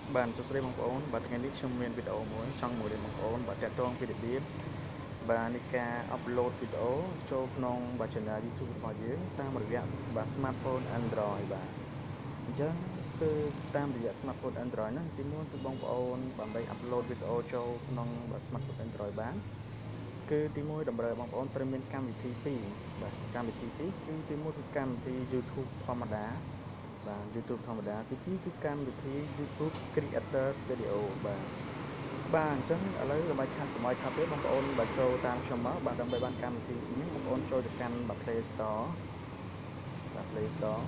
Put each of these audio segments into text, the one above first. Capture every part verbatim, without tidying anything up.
Bạn sẽ xem bằng ổn và ngay trong miền video mới trong một điểm bằng ổn và tẹt trong video biết và nika upload video cho nông và channel YouTube của dưới ta một việc và smartphone Android và chứ cứ tam địa smartphone Android nó thì muốn cái bông ổn và bay upload video cho nông và smartphone Android bán cứ tí môi đầm bờ bông ổn trên miền cam vị thị phi và cam vị thị phi cứ tí môi cứ cam thì YouTube ธรรมดา và YouTube ธรรมดาទីពីរគឺកម្មវិធី YouTube Creator Studio បាទបាទអញ្ចឹងឥឡូវដើម្បីខាត់កុំឲ្យខាត់ទេបងប្អូនបើចូលតាមខ្ញុំមកបាទដើម្បីបានកម្មវិធីនេះបងប្អូនចូលទៅកាន់ Play Store បាទ Play Store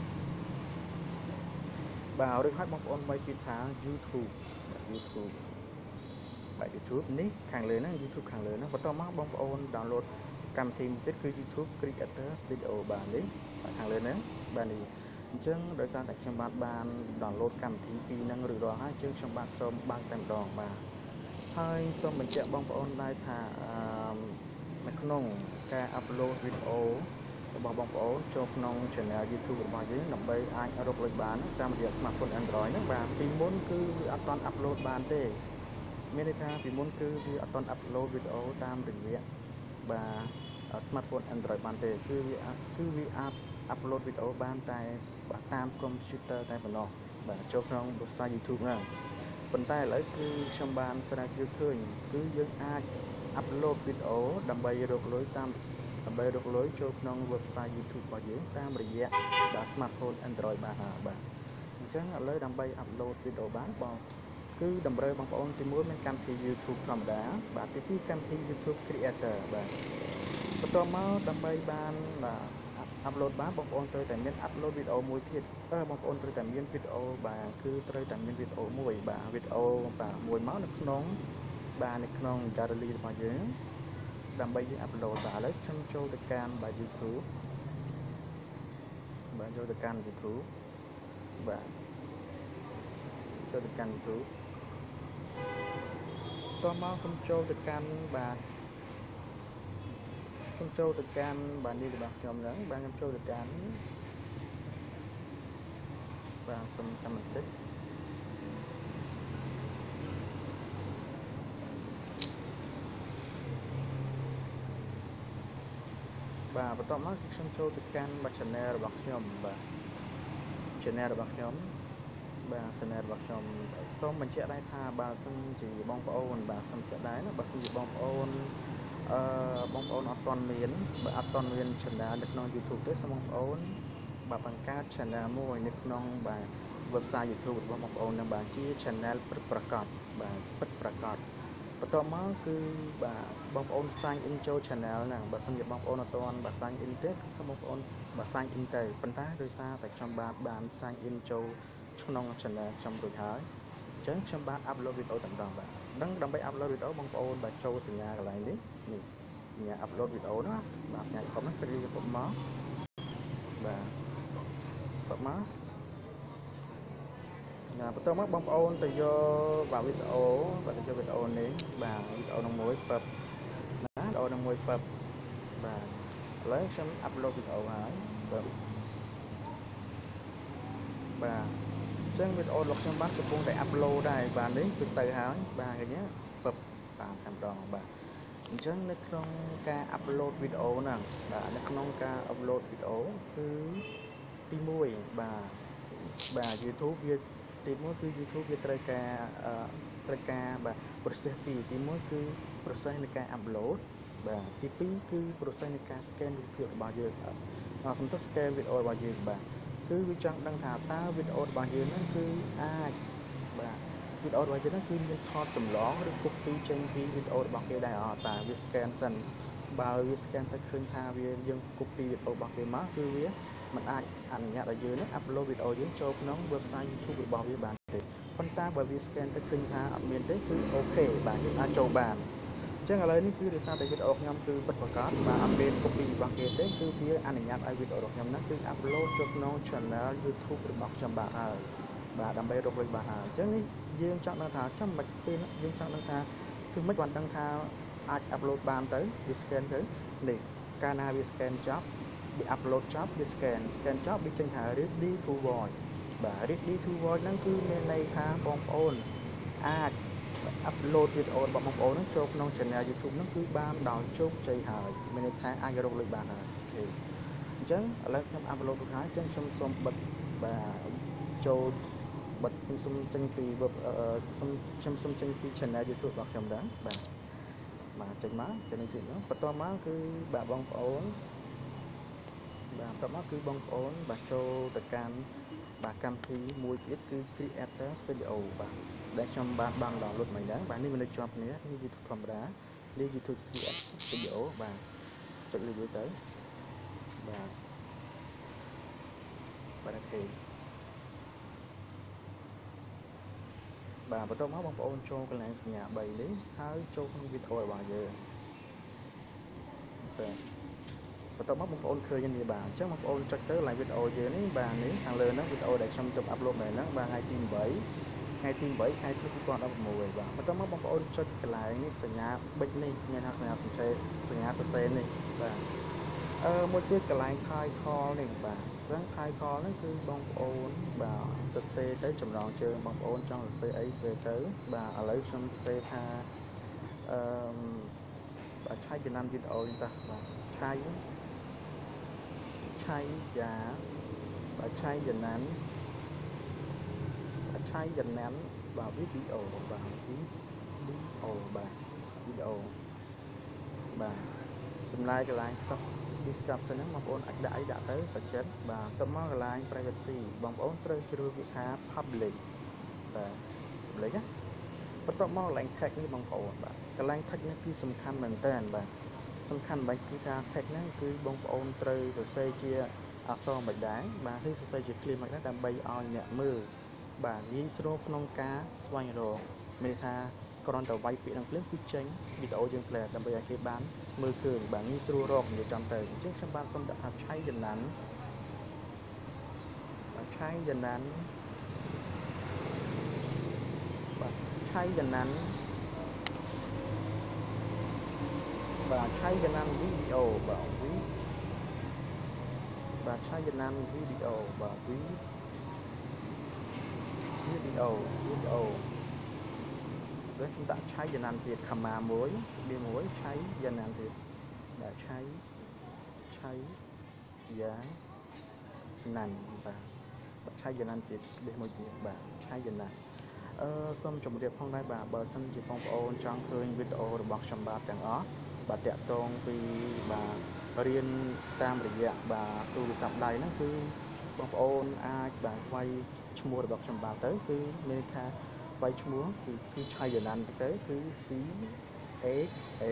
បាទឬហើយបងប្អូនបីពីថា YouTube បាទ YouTube បាទ YouTube នេះខាងលើហ្នឹង YouTube ខាងលើហ្នឹងបន្តមកបងប្អូន download កម្មវិធីមួយទៀតគឺ YouTube Creator Studio បាទនេះបាទខាងលើហ្នឹងបាទនេះអញ្ចឹងដោយសារតែខ្ញុំបានបាន download កម្មវិធីពីរហ្នឹងរួចរាល់ហើយជាងខ្ញុំបាទសូមបើកតែម្ដងបាទហើយសូមបញ្ជាក់បងប្អូនដែរថាអឺនៅក្នុងការ upload វីដេអូរបស់បងប្អូនចូលក្នុង channel YouTube របស់យើងដើម្បីអាចរកលុយបានតាមរយៈ smartphone Android ហ្នឹងបាទពីមុនគឺវាអត់ទាន់ upload បានទេមានន័យថាពីមុនគឺវាអត់ទាន់ upload វីដេអូតាមរយៈបាទ smartphone Android បានទេគឺវាគឺវាអាច upload វីដេអូបានតែបាទតាមកុំព្យូទ័រតែប៉ុណ្ណោះបាទចូលក្នុង website YouTube ហ្នឹងប៉ុន្តែឥឡូវគឺខ្ញុំបានស្រាវជ្រាវឃើញគឺយើងអាច upload វីដេអូដើម្បីរកលុយតាមដើម្បីរកលុយចូលក្នុង website YouTube របស់យើងតាមរយៈបាទ smartphone Android បានហើយបាទអញ្ចឹងឥឡូវដើម្បី upload វីដេអូបានបងគឺតម្រូវបងប្អូនទីមួយមានកម្មវិធី YouTube ធម្មតាបាទទីពីរកម្មវិធី YouTube Creator បាទបន្ទាប់មកដើម្បីបានបាទ upload បានបងប្អូនត្រូវតែមាន upload វីដេអូមួយទៀតអឺបងប្អូនត្រូវតែមានវីដេអូបាទគឺត្រូវតែមានវីដេអូមួយបាទវីដេអូបាទមួយមកនៅក្នុងបាទនៅក្នុង gallery របស់យើងដើម្បីយើង upload បាទឥឡូវខ្ញុំចូលទៅកាន់បាទ YouTube បាទចូលទៅកាន់ YouTube បាទចូលទៅកាន់ YouTube តោះមកខ្ញុំចូលទៅកាន់បាទខ្ញុំចូលទៅកាន់បាទនេះរបស់ខ្ញុំហ្នឹងបាទខ្ញុំចូលទៅកាន់បាទសុំចាំបន្តិចបាទបន្ទាប់មកខ្ញុំចូលទៅកាន់បាទ channel របស់ខ្ញុំបាទ channel របស់ខ្ញុំបាទ channel របស់ខ្ញុំសូមបញ្ជាក់ដែរថាបើសិនជាបងប្អូនបាទសូមបញ្ជាក់ដែរណាបើសិនជាបងប្អូនអឺបងប្អូនអត់ទាន់មានបើអត់ទាន់មាន channel នៅក្នុង YouTube ទេសូមបងប្អូនបាទបង្កើត channel មួយនៅក្នុងបាទ website YouTube របស់បងប្អូននឹងបានជា channel ពិតប្រាកដបាទពិតប្រាកដបន្ទាប់មកគឺបាទបងប្អូន sign in ចូល channel ហ្នឹងបើសិនជាបងប្អូនអត់ទាន់បាទ sign in ទេសូមបងប្អូនបាទ sign in ទៅប៉ុន្តែដោយសារតែខ្ញុំបាទបាន sign in ចូលក្នុង channel ខ្ញុំរួចហើយអញ្ចឹងខ្ញុំបាន upload វីដេអូតែម្ដងបាទដឹងដើម្បី upload វីដេអូបងប្អូនបាទចូលសញ្ញាកន្លែងនេះនេះសញ្ញា upload វីដេអូណាបាទសញ្ញាកំហ្នឹងចុចវាពុកមកបាទពុកមកណាបន្ទាប់មកបងប្អូនទៅយកបាទវីដេអូបាទទៅយកវីដេអូនេះបាទវីដេអូនឹងមួយពឹបណាវីដេអូនឹងមួយពឹបបាទឥឡូវខ្ញុំ upload វីដេអូហើយពឹបបាទអញ្ចឹងវីដេអូរបស់ខ្ញុំបានកំពុងតែ upload ដែរបាទនេះគឺទៅហើយបាទឃើញទេពឹបតាមតែម្ដងបាទអញ្ចឹងនៅក្នុងការ upload វីដេអូហ្នឹងបាទនៅក្នុងការ upload វីដេអូគឺទីមួយបាទបាទ YouTube វាទីមួយគឺ YouTube វាត្រូវការត្រូវការបាទ process ពីរទីមួយគឺ process នៃការ upload បាទទីពីរគឺ process នៃការ scan រូបភាពរបស់យើងអត់សំទោស scan វីដេអូរបស់យើងបាទគឺវាចង់ដឹងថាតើវីដេអូរបស់យើងហ្នឹងគឺអាចបាទវីដេអូរបស់យើងហ្នឹងគឺមានថតចម្លងឬ copy ចេញពីវីដេអូរបស់គេដែរអត់តាវា scan សិនបើវា scan ទៅឃើញថាវាយើង copy វីដេអូរបស់គេមកគឺវាมันអាចអនុញ្ញាតឲ្យយើងនឹង upload វីដេអូយើងចូលក្នុង website YouTube របស់វាបានទេប៉ុន្តែបើវា scan ទៅឃើញថាអត់មានទេគឺអូខេបាទយើងអាចចូលបានអញ្ចឹងឥឡូវនេះគឺដោយសារតែវីដេអូខ្ញុំគឺពិតប្រាកដបាទអត់មាន copy របស់គេទេគឺវាអនុញ្ញាតឲ្យវីដេអូរបស់ខ្ញុំហ្នឹងគឺ upload ចូលក្នុង channel YouTube របស់ខ្ញុំបាទហើយបាទដើម្បីរកលុយបានហើយអញ្ចឹងនេះយើងចង់ដឹងថាចាំមិនពេលយើងចង់ដឹងថាគឺមិនបានដឹងថាអាច upload បានទៅវា scan ទៅនេះកាលណាវា scan ចប់វា upload ចប់វា scan scan ចប់វាចេញថា ready to watch បាទ ready to watch ហ្នឹងគឺមានន័យថាបងប្អូនអាច upload វីដេអូរបស់បងប្អូនហ្នឹងចូលក្នុង channel YouTube ហ្នឹងគឺបានដោយជោគជ័យហើយមានន័យថាអាចរកលុយបានហើយអូខេអញ្ចឹងឥឡូវខ្ញុំ upload រួចហើយអញ្ចឹងខ្ញុំសូមបិទបាទចូលបិទខ្ញុំសូមចេញពី web សូមខ្ញុំសូមចេញពី channel YouTube របស់ខ្ញុំដែរបាទបាទចេញមកចេញនេះទៀតបន្ទាប់មកគឺបាទបងប្អូនបាទបន្ទាប់មកគឺបងប្អូនបាទចូលទៅកាន់បាទកម្មវិធីមួយទៀតគឺ Creator Studio បាទដែលខ្ញុំបានបាន download មកដែរបាទនេះវានៅជាប់គ្នានេះ YouTube ធម្មតានេះ YouTube Creator Studio បាទចុចលើវាទៅបាទបាទអូខេបាទបន្ទាប់មកបងប្អូនចូលកន្លែងសញ្ញាបីនេះហើយចូលក្នុងវីដេអូរបស់យើងបាទបន្ទាប់មកបងប្អូនឃើញនេះបាទអញ្ចឹងបងប្អូនចុចទៅ like វីដេអូយើងនេះបាទនេះខាងលើហ្នឹងវីដេអូដែលខ្ញុំទុក upload មែនហ្នឹងបាទថ្ងៃទីeightថ្ងៃទីeightខែធ្នូtwo thousand sixteenបាទបន្ទាប់មកបងប្អូនចុចកន្លែងនេះសញ្ញាប៊ិចនេះមានថាសញ្ញាសញ្ជេសញ្ញាសរសេរនេះបាទអឺមួយទៀតកន្លែង title នេះបាទអញ្ចឹង title ហ្នឹងគឺបងប្អូនបាទសរសេរទៅចំណងជើងបងប្អូនចង់សរសេរអីសរសេរទៅបាទឥឡូវខ្ញុំសរសេរថាអឺបាទឆៃចំណានវីដេអូនេះតាបាទឆៃឆៃយ៉ាបាទឆៃចំណានបាទឆៃចំណានបាទវីដេអូបាទវីដេអូបាទវីដេអូបាទចម្លើយកន្លែង description ហ្នឹងបងប្អូនអាចដាក់អីដាក់ទៅសុខចិត្តបាទទៅមកកន្លែង privacy បងប្អូនត្រូវជ្រើសវាថា public បាទ public ណាបន្ទាប់មកកន្លែង tag នេះបងប្អូនបាទកន្លែង tag នេះគឺសំខាន់មែនតើបាទសំខាន់មិនគឺថា tag ហ្នឹងគឺបងប្អូនត្រូវសរសេរជាអក្សរមិនដែរបាទឬសរសេរជា clear មិនដែរដើម្បីឲ្យអ្នកមើលបាទងាយស្រួលក្នុងការស្វែងរកមានថាគ្រាន់តែវាយពាក្យនឹងភ្លាមគឺចេញវីដេអូយើងផ្លែដើម្បីឲ្យគេបានមើលឃើញបាទងាយស្រួលរកនិយាយចំទៅអញ្ចឹងខ្ញុំបានសុំដាក់ថាឆៃចំណានបាទឆៃចំណានបាទឆៃចំណានបាទឆៃចំណានវីដេអូបាទវីបាទឆៃចំណានវីដេអូបាទវីវីដេអូវីដេអូដូចខ្ញុំដាក់ឆៃចំណានទៀតខមាមួយវាមួយឆៃចំណានទៀតបាទឆៃឆៃយ៉ាងណាន់បាទបាទឆៃយ៉ាងណាន់ទៀតវាមួយទៀតបាទឆៃយ៉ាងណាន់អឺសូមជម្រាបផងដែរបាទបើសិនជាបងប្អូនចង់ឃើញវីដេអូរបស់ខ្ញុំបាទទាំងអស់បាទតាក់ទងពីបាទរៀនតាមរយៈបាទទូរស័ព្ទដៃហ្នឹងគឺបងប្អូនអាចបាទវាយឈ្មោះរបស់ខ្ញុំបាទទៅគឺមានថាវាយឈ្មោះគឺគឺឆៃយ៉ាងណាន់ទៅគឺ C X A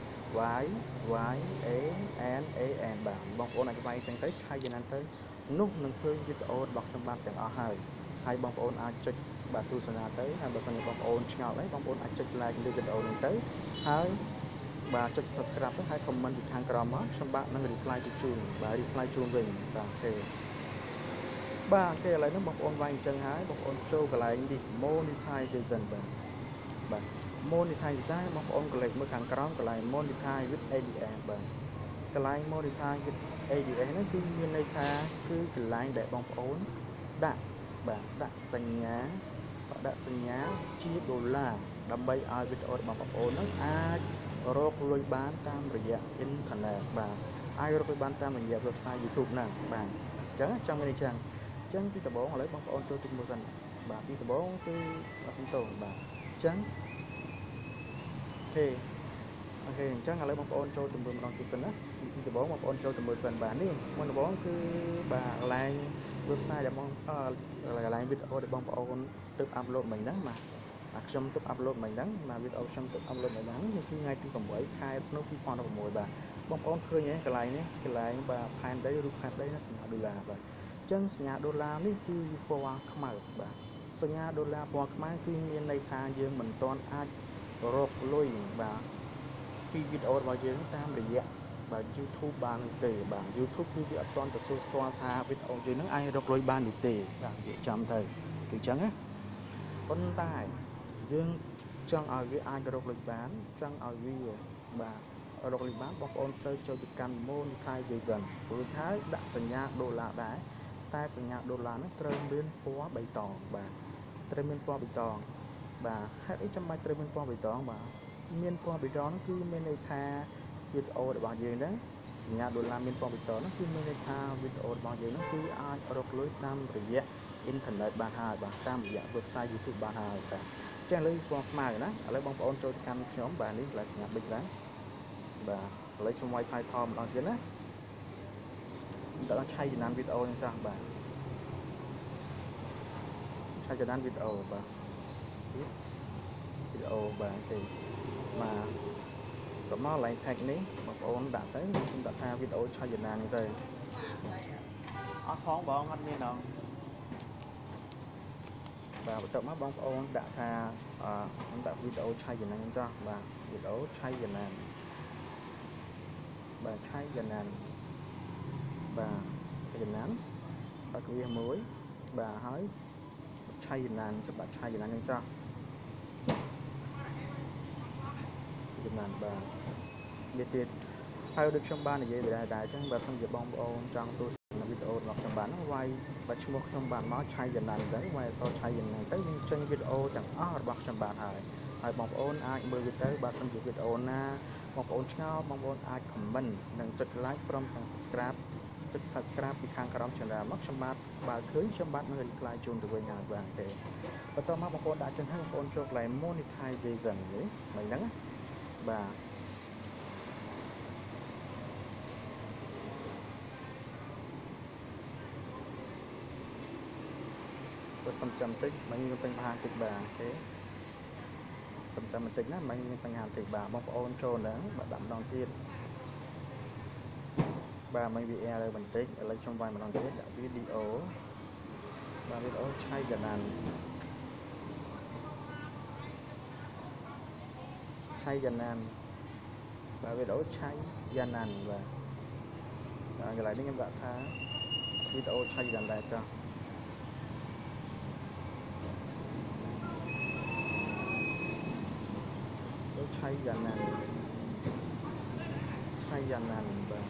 Y Y A N A N បាទបងប្អូនអាចវាយចឹងទៅឆៃយ៉ាងណាន់ទៅនោះនឹងឃើញវីដេអូរបស់ខ្ញុំបាទទាំងអស់ហើយហើយបងប្អូនអាចចុចបាទទស្សនាទៅហើយបើសិនជាបងប្អូនឆ្ងល់អីបងប្អូនអាចចុច like លើវីដេអូនេះទៅហើយបាទចុច subscribe ទៅហើយ comment ពីខាងក្រោមមកខ្ញុំបាទនឹង reply ទៅជូនបាទ reply ជូនវិញបាទអូខេបាទអូខេឥឡូវនេះបងប្អូនវាយអញ្ចឹងហើយបងប្អូនចូលកន្លែងនេះ monetization បាទបាទ monetize បងប្អូនកន្លែងមើលខាងក្រោមកន្លែង monetize with เอ ดี เอส បាទកន្លែង monetize with เอ ดี เอส ហ្នឹងគឺមានន័យថាគឺកន្លែងដែលបងប្អូនដាក់បាទដាក់សញ្ញាដាក់សញ្ញាជាដុល្លារដើម្បីឲ្យវីដេអូរបស់បងប្អូនហ្នឹងអាចរកលុយបានតាមរយៈអ៊ីនធឺណិតបាទអាចរកលុយបានតាមរយៈ website YouTube ហ្នឹងបាទអញ្ចឹងចង់មានអញ្ចឹងអញ្ចឹងពីដំបូងឥឡូវបងប្អូនចូលទីមួយសិនបាទពីដំបូងគឺអសិនតោបាទអញ្ចឹងអូខេអូខេអញ្ចឹងឥឡូវបងប្អូនចូលទៅមើលម្ដងទៀតសិនណាពីដំបូងបងប្អូនចូលទៅមើលសិនបាទនេះមុនដំបូងគឺបាទកន្លែង website ដែលបងអឺកន្លែងវីដេអូដែលបងប្អូនទើប upload មិញហ្នឹងបាទអាខ្ញុំទើប upload មិញហ្នឹងបាទវីដេអូខ្ញុំទើប upload មិញហ្នឹងនេះគឺថ្ងៃទីeightខែធ្នូtwo thousand sixteenបាទបងប្អូនឃើញហើយកន្លែងនេះកន្លែងបាទផែនដីរូបផែនដីណាសញ្ញាដុល្លារបាទអញ្ចឹងសញ្ញាដុល្លារនេះគឺពណ៌ខ្មៅបាទសញ្ញាដុល្លារពណ៌ខ្មៅគឺមានន័យថាយើងមិនទាន់អាចរកលុយបាទពីវីដេអូរបស់យើងតាមរយៈបាទ YouTube បានទេបាទ YouTube គឺវាអត់ទាន់ទទួលស្គាល់ថាវីដេអូយើងហ្នឹងអាចរកលុយបាននេះទេបាទនិយាយចំទៅគឺអញ្ចឹងណាប៉ុន្តែយើងចង់ឲ្យវាអាចរកលុយបានចង់ឲ្យវាបាទរកលុយបានបងប្អូនត្រូវចូលទៅកាន់ monetization ព្រោះថាដាក់សញ្ញាដុល្លារដែរតែសញ្ញាដុល្លារហ្នឹងត្រូវមានពណ៌បៃតងបាទត្រូវមានពណ៌បៃតងបាទហេតុអីចាំបាច់ត្រូវមានពណ៌បៃតងបាទមានពណ៌បៃតងហ្នឹងគឺមានន័យថាវីដេអូរបស់យើងហ្នឹងសញ្ញាដុល្លារមានពណ៌បៃតងហ្នឹងគឺមានន័យថាវីដេអូរបស់យើងហ្នឹងគឺអាចរកលុយតាមរយៈអ៊ីនធឺណិតបានហើយបាទតាមរយៈ website YouTube បានហើយបាទចឹងឥឡូវពណ៌ខ្មៅណាឥឡូវបងប្អូនចូលទៅកាន់ខ្ញុំបាទនេះកន្លែងសញ្ញាប៊ិចឡើងបាទឥឡូវខ្ញុំវាយ title ម្ដងទៀតណាតើឆៃចំណានវីដេអូនេះចាស់បាទឆៃចំណានវីដេអូបាទវីដេអូបាទទេបាទប្រមកកន្លែង tag នេះបងប្អូនដាក់ទៅខ្ញុំដាក់ថាវីដេអូឆៃចំណាននេះទៅអត់ផងបងអត់មានដល់បាទបន្ទាប់មកបងប្អូនដាក់ថាអឺខ្ញុំដាក់វីដេអូឆៃចំណានចាស់បាទវីដេអូឆៃចំណានបាទឆៃចំណានបាទចំណានបាក់វាមួយបាទហើយឆៃចំណានច្បាប់ឆៃចំណានហ្នឹងចាស់ចំណានបាទវាទៀតហើយដូចខ្ញុំបាននិយាយដែរដែរអញ្ចឹងបើសិនជាបងប្អូនចង់ទស្សនាវីដេអូរបស់ខ្ញុំបានហ្នឹងវាយបើឈ្មោះខ្ញុំបានមកឆៃចំណានទៅវាយអក្សរឆៃចំណានទៅនឹងចេញវីដេអូទាំងអស់របស់ខ្ញុំបានហើយហើយបងប្អូនអាចមើលវាទៅបើសិនជាវីដេអូណាបងប្អូនឆ្ងល់បងប្អូនអាច comment និងចុច like ព្រមទាំង subscribe ចុច subscribe ពីខាងក្រោម channel មកខ្ញុំបាទបើឃើញខ្ញុំបាទនឹង reply ជូនទៅវិញហើយបាទទេបន្ទាប់មកបងប្អូនដាក់ចឹងហើយបងប្អូនចូលកន្លែង monetization នេះមិនហ្នឹងបាទបើសុំចាំតិចមិនមានបញ្ហាតិចបាទទេសុំចាំបន្តិចណាមិនមានបញ្ហាតិចបាទបងប្អូនចូលហ្នឹងបាទដាក់ម្ដងទៀតបាទមិន វី អារ លើបន្តិចឥឡូវខ្ញុំវាយម្ដងទៀតដាក់វីដេអូបាទវីដេអូឆៃចំណានឆៃចំណានបាទវីដេអូឆៃចំណានបាទបាទកន្លែងនេះខ្ញុំដាក់ថាវីដេអូឆៃចំណានដែរចាស់ឆៃយ៉ាងណាឆៃយ៉ាងណាបាទ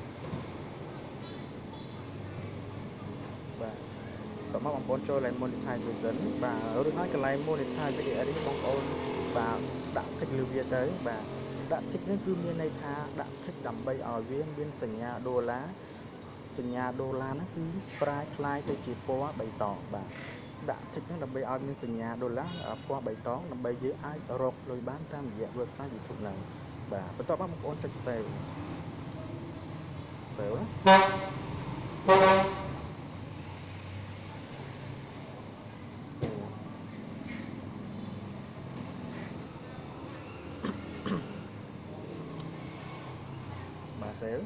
បាទតោះមកបងប្អូនចូលកន្លែង monetization បាទរួចហើយកន្លែង monetization នេះបងប្អូនបាទដាក់ tick លើវាទៅបាទដាក់ tick នេះគឺមានន័យថាដាក់ tick ដើម្បីឲ្យវាមានសញ្ញាដុល្លារសញ្ញាដុល្លារហ្នឹងគឺប្រែคล้ายទៅជាពណ៌បៃតងបាទដាក់ tick ហ្នឹងដើម្បីឲ្យមានសញ្ញាដុល្លារពណ៌បៃតងដើម្បីយើងអាចរកលុយបានតាមរយៈ website YouTube ហ្នឹងបាទបន្ទាប់មកបងប្អូនចុច save save ណាបាទ save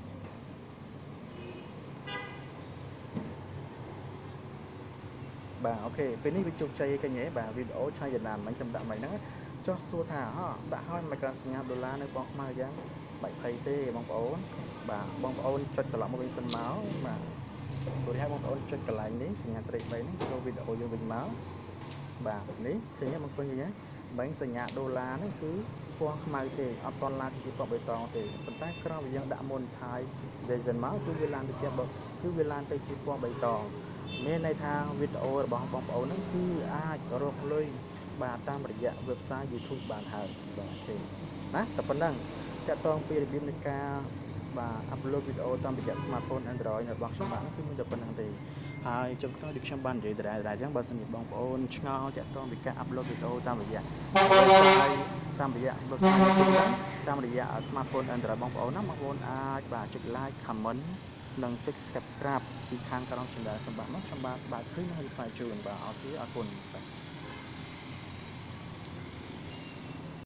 បាទអូខេពេលនេះវាជោគជ័យឃើញទេបាទវីដេអូឆៃចំណានមិនខ្ញុំដាក់មិនហ្នឹងចុះសួរថាហ៎ដាក់ឲ្យមិនកើតសញ្ញាដុល្លារនៅពណ៌ខ្មៅយ៉ាងបាច់ភ័យទេបងប្អូនបាទបងប្អូនចុចត្រឡប់មកវិញសិនមកបាទព្រោះហើយបងប្អូនចុចកន្លែងនេះសញ្ញាត្រេកបីនេះចូលវីដេអូយើងវិញមកបាទនេះឃើញទេបងប្អូនឃើញទេមិញសញ្ញាដុល្លារនេះគឺពណ៌ខ្មៅទេអត់តន់ឡើងជាពណ៌បៃតងទេប៉ុន្តែក្រោយយើងដាក់ monetization មកគឺវាឡើងទៅជាគឺវាឡើងទៅជាពណ៌បៃតងមានន័យថាវីដេអូរបស់បងប្អូនហ្នឹងគឺអាចរកលុយបាទតាមរយៈ website YouTube បានហើយបាទទេណាតែប៉ុណ្ណឹងតាក់ទងពីរបៀបនៃការបាទ upload វីដេអូតាមរយៈ smartphone Android របស់ខ្ញុំបាទគឺមានតែប៉ុណ្្នឹងទេហើយចុងក្រោយដូចខ្ញុំបាននិយាយដែរដែរអញ្ចឹងបើសិនជាបងប្អូនឆ្ងល់តាក់ទងពីការ upload វីដេអូតាមរយៈ តាមរយៈ website YouTube តាមរយៈ smartphone Android បងប្អូនណាបងប្អូនអាចបាទចុច like comment និងចុច subscribe ពីខាងក្រោម channel ខ្ញុំបាទមកខ្ញុំបាទបាទឃើញហើយផ្សាយជូនបាទអរគុណអរគុណបាទ